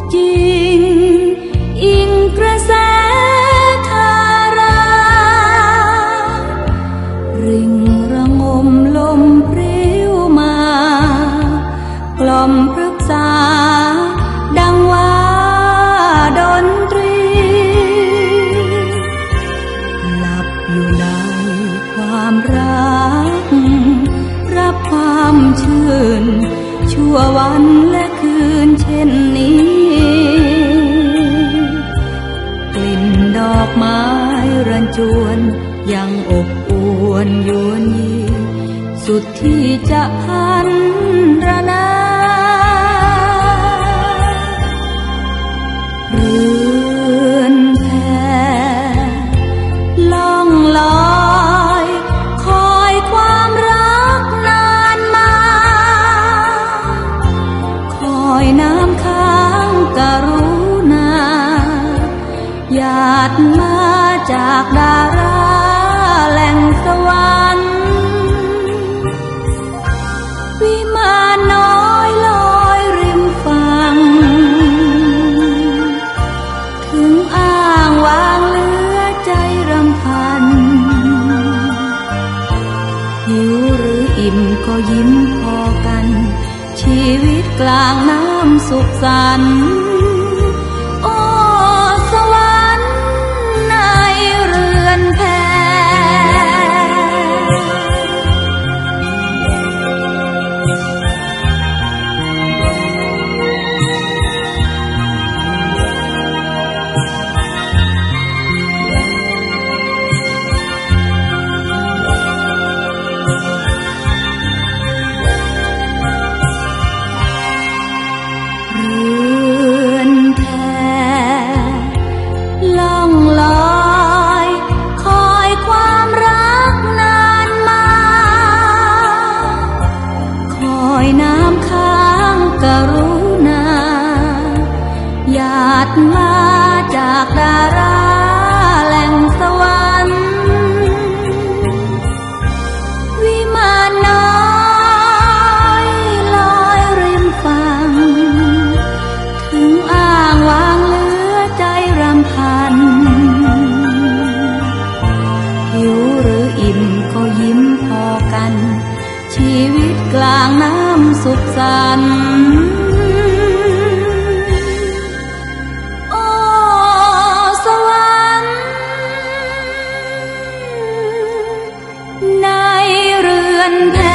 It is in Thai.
จริงอิงกระแสธาราริงระงมลมพริ้วมากล่อมพฤกษาดังว่าดนตรีหลับอยู่ในความรักรับความชื่นชั่ววันและคืนเช่นนี้กลิ่นดอกไม้รันจวนยังอบอวนยวนยีสุดที่จะพันระนาเรือนแพล่องลอยคอยความรักนานมาคอยน้ำค้างกรุณาหยาดมาจากดาราแหล่งสวรรค์วิมานน้อยลอยริมฝั่งถึงอ้างวางเหลือใจรำพันหิวหรืออิ่มก็ยิ้มพอกันชีวิตกลางน้ำสุขสันต์โอ้สวรรค์ในเรือนแพล่องลอยคอยความรักนานมาคอยน้ำค้างกรุณาหยาดมาจากดาราแหล่งสวรรค์วิมานน้อยลอยริมฝั่งถึงอ้างวางเหลือใจรำพันหิวหรืออิ่มก็ยิ้มพอกันชีวิตกลางน้ำสุขสันต์โอ้สวรรค์ในเรือนแพ